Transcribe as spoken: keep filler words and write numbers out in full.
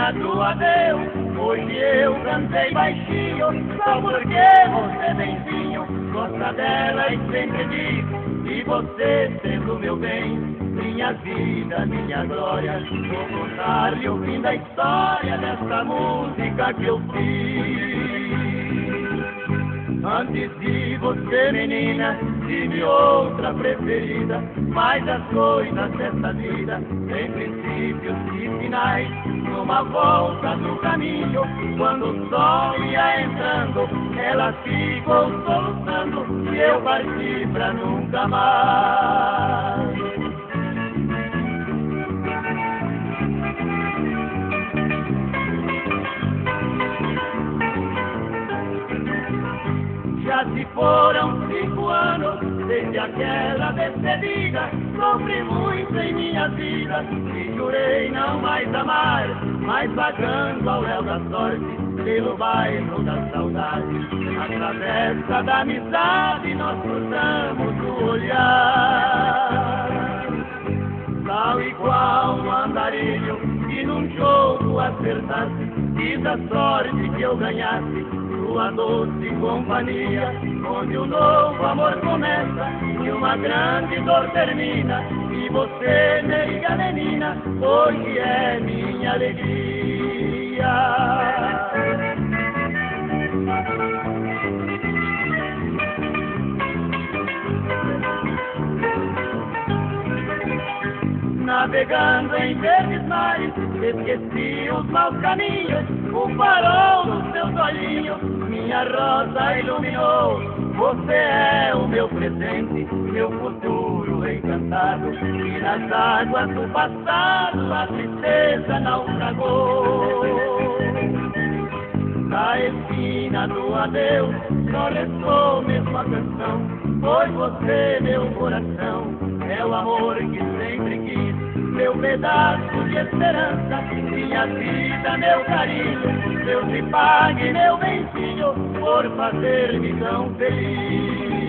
fina do adeus. Hoje eu cantei baixinho, só porque você, benzinho, gosta dela e sempre diz que você sendo meu bem, minha vida, minha glória. Vou contar-lhe o fim da história dessa música que eu fiz. Antes de você, menina, tive outra preferida, mas as coisas dessa vida têm princípios e finais. Numa volta do caminho, quando o sol ia entrando, ela ficou soluçando e eu parti pra nunca mais. Já se foram cinco anos desde aquela despedida. Sofri muito em minha vida e jurei não mais amar, mas vagando ao léu da sorte pelo bairro da saudade, na travessa da amizade nós cruzamos o olhar. Tal e qual um andarilho que num jogo acertasse, diz a sorte que eu ganhasse sua doce companhia, onde um novo amor começa e uma grande dor termina. E você, nega menina, hoje é minha alegria. Navegando em verdes mares, esqueci os maus caminhos, o farol dos seus olhinhos, minha rosa iluminou. Você é o meu presente, meu futuro encantado, e nas águas do passado a tristeza naufragou. Da esquina do adeus só restou mesmo a canção, pois você, meu coração, é o amor que sempre quis, meu pedaço de esperança, minha vida, meu carinho. Deus me pague, meu benzinho, por fazer-me tão feliz.